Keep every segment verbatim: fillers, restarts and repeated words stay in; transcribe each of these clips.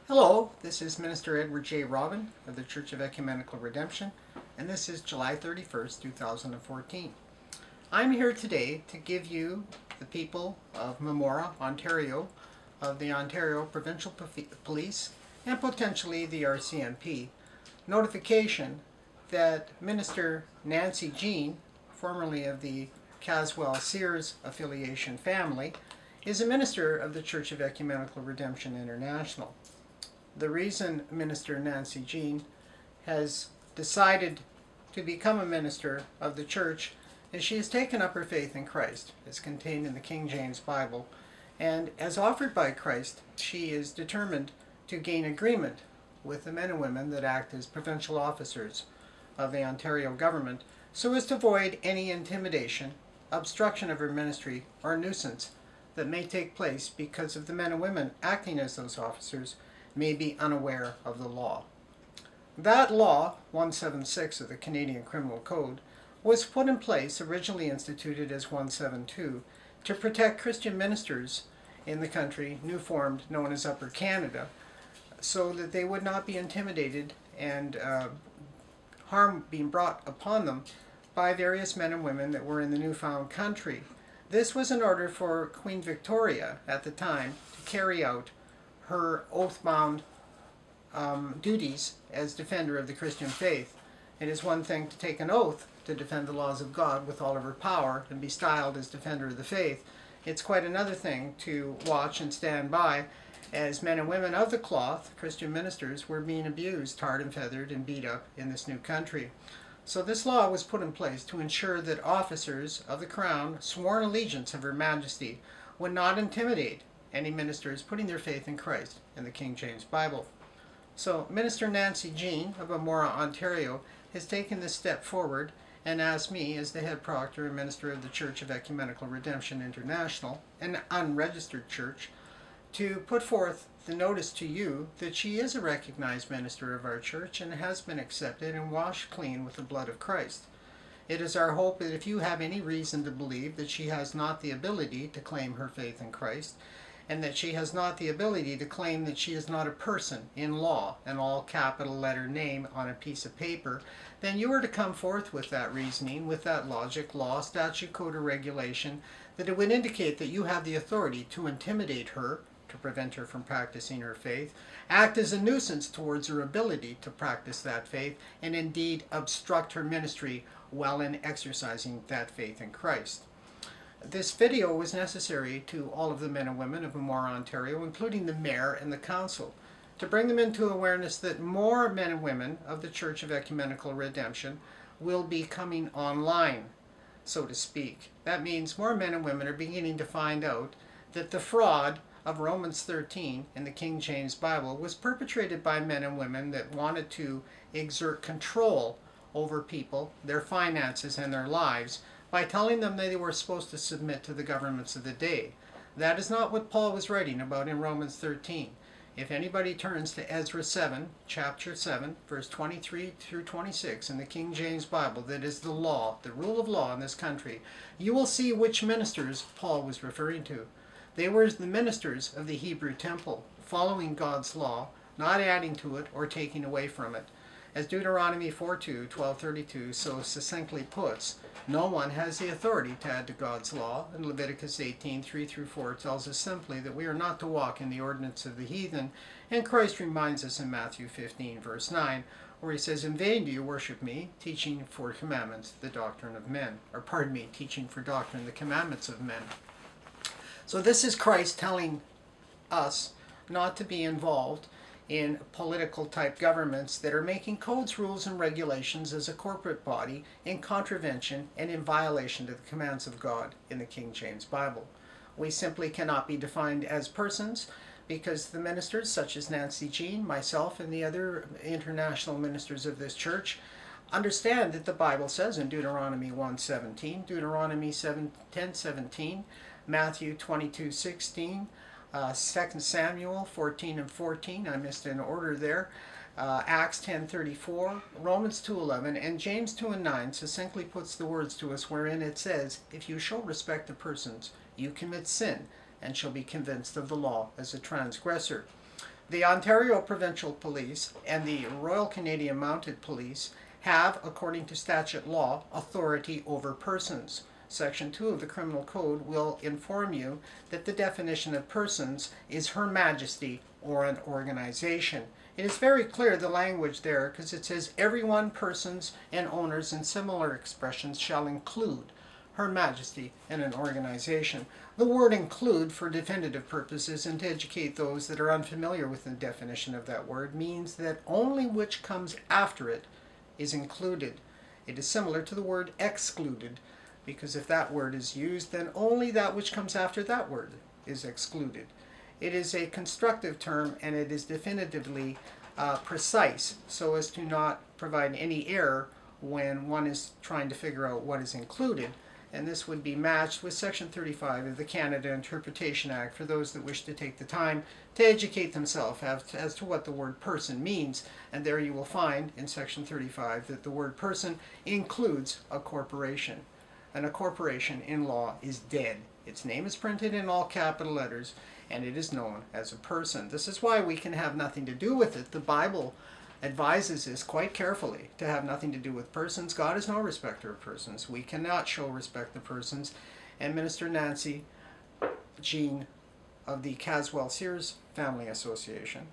Hello, this is Minister Edward J. Robin of the Church of Ecumenical Redemption, and this is July thirty-first, two thousand fourteen. I'm here today to give you, the people of Marmora, Ontario, of the Ontario Provincial Police, and potentially the R C M P, notification that Minister Nancy Jean, formerly of the Caswell-Sears affiliation family, is a minister of the Church of Ecumenical Redemption International. The reason Minister Nancy Jean has decided to become a minister of the church is she has taken up her faith in Christ, as contained in the King James Bible, and as offered by Christ, she is determined to gain agreement with the men and women that act as provincial officers of the Ontario government so as to avoid any intimidation, obstruction of her ministry, or nuisance that may take place because of the men and women acting as those officers may be unaware of the law. That law, one seventy-six of the Canadian Criminal Code, was put in place, originally instituted as one seventy-two, to protect Christian ministers in the country, new formed, known as Upper Canada, so that they would not be intimidated and uh, harm being brought upon them by various men and women that were in the newfound country. This was in order for Queen Victoria at the time to carry out her oath-bound um, duties as defender of the Christian faith. It is one thing to take an oath to defend the laws of God with all of her power and be styled as defender of the faith. It's quite another thing to watch and stand by as men and women of the cloth, Christian ministers, were being abused, tarred and feathered, and beat up in this new country. So this law was put in place to ensure that officers of the Crown, sworn allegiance of Her Majesty, would not intimidate any ministers putting their faith in Christ and the King James Bible. So Minister Nancy Jean of Marmora, Ontario, has taken this step forward and asked me, as the head proctor and minister of the Church of Ecumenical Redemption International, an unregistered church, to put forth the notice to you that she is a recognized minister of our church and has been accepted and washed clean with the blood of Christ. It is our hope that if you have any reason to believe that she has not the ability to claim her faith in Christ, and that she has not the ability to claim that she is not a person in law, an all capital letter name on a piece of paper, then you are to come forth with that reasoning, with that logic, law, statute, code, or regulation, that it would indicate that you have the authority to intimidate her, to prevent her from practicing her faith, act as a nuisance towards her ability to practice that faith, and indeed obstruct her ministry while in exercising that faith in Christ. This video was necessary to all of the men and women of Marmora, Ontario, including the mayor and the council, to bring them into awareness that more men and women of the Church of Ecumenical Redemption will be coming online, so to speak. That means more men and women are beginning to find out that the fraud of Romans thirteen in the King James Bible was perpetrated by men and women that wanted to exert control over people, their finances, and their lives, by telling them that they were supposed to submit to the governments of the day. That is not what Paul was writing about in Romans thirteen. If anybody turns to Ezra seven, chapter seven, verse twenty-three through twenty-six in the King James Bible, that is the law, the rule of law in this country, you will see which ministers Paul was referring to. They were the ministers of the Hebrew temple, following God's law, not adding to it or taking away from it. As Deuteronomy four two, twelve thirty-two so succinctly puts, no one has the authority to add to God's law, and Leviticus eighteen, three through four tells us simply that we are not to walk in the ordinance of the heathen, and Christ reminds us in Matthew fifteen, verse nine, where he says, "In vain do you worship me, teaching for commandments the doctrine of men," or pardon me, teaching for doctrine the commandments of men. So this is Christ telling us not to be involved in political type governments that are making codes, rules, and regulations as a corporate body in contravention and in violation to the commands of God in the King James Bible. We simply cannot be defined as persons because the ministers such as Nancy Jean, myself, and the other international ministers of this church understand that the Bible says in Deuteronomy one seventeen, Deuteronomy ten seventeen, Matthew twenty-two sixteen, Uh, Second Samuel fourteen and fourteen, I missed an order there, uh, Acts ten thirty-four, Romans two eleven, and James two and nine succinctly puts the words to us wherein it says, "If you show respect to persons, you commit sin, and shall be convinced of the law as a transgressor." The Ontario Provincial Police and the Royal Canadian Mounted Police have, according to statute law, authority over persons. Section two of the Criminal Code will inform you that the definition of persons is Her Majesty or an organization. It is very clear, the language there, because it says everyone, persons, and owners, and similar expressions shall include Her Majesty and an organization. The word include, for definitive purposes and to educate those that are unfamiliar with the definition of that word, means that only which comes after it is included. It is similar to the word excluded, because if that word is used, then only that which comes after that word is excluded. It is a constructive term, and it is definitively uh, precise, so as to not provide any error when one is trying to figure out what is included. And this would be matched with Section thirty-five of the Canada Interpretation Act for those that wish to take the time to educate themselves as to, as to what the word person means. And there you will find in Section thirty-five that the word person includes a corporation. And a corporation in law is dead. Its name is printed in all capital letters, and it is known as a person. This is why we can have nothing to do with it. The Bible advises us quite carefully to have nothing to do with persons. God is no respecter of persons. We cannot show respect to persons. And Minister Nancy Jean of the Caswell Sears Family Association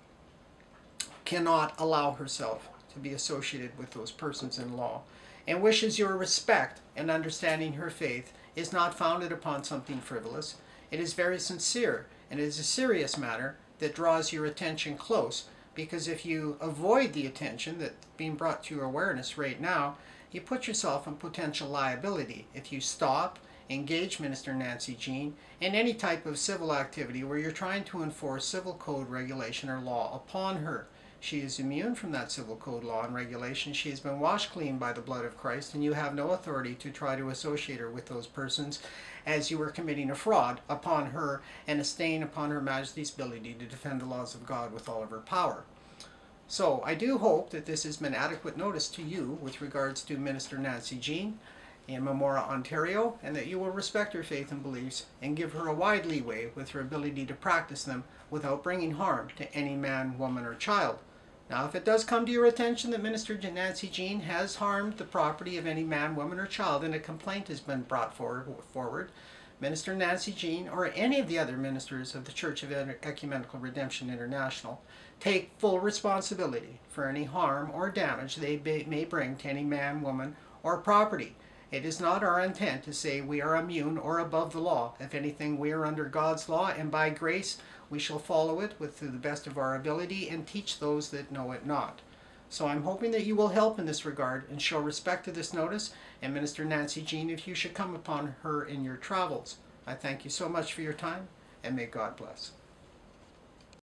cannot allow herself to be associated with those persons in law, and wishes your respect and understanding her faith is not founded upon something frivolous. It is very sincere, and it is a serious matter that draws your attention close, because if you avoid the attention that's being brought to your awareness right now, you put yourself in potential liability. If you stop, engage Minister Nancy Jean in any type of civil activity where you're trying to enforce civil code regulation or law upon her, she is immune from that civil code law and regulation. She has been washed clean by the blood of Christ, and you have no authority to try to associate her with those persons, as you are committing a fraud upon her and a stain upon Her Majesty's ability to defend the laws of God with all of her power. So I do hope that this has been adequate notice to you with regards to Minister Nancy Jean in Marmora, Ontario, and that you will respect her faith and beliefs and give her a wide leeway with her ability to practice them without bringing harm to any man, woman, or child. Now, if it does come to your attention that Minister Nancy Jean has harmed the property of any man, woman, or child, and a complaint has been brought forward, forward Minister Nancy Jean, or any of the other ministers of the Church of Ecumenical Redemption International, take full responsibility for any harm or damage they may bring to any man, woman, or property. It is not our intent to say we are immune or above the law. If anything, we are under God's law, and by grace we shall follow it with to the best of our ability and teach those that know it not. So I'm hoping that you will help in this regard and show respect to this notice and Minister Nancy Jean if you should come upon her in your travels. I thank you so much for your time, and may God bless.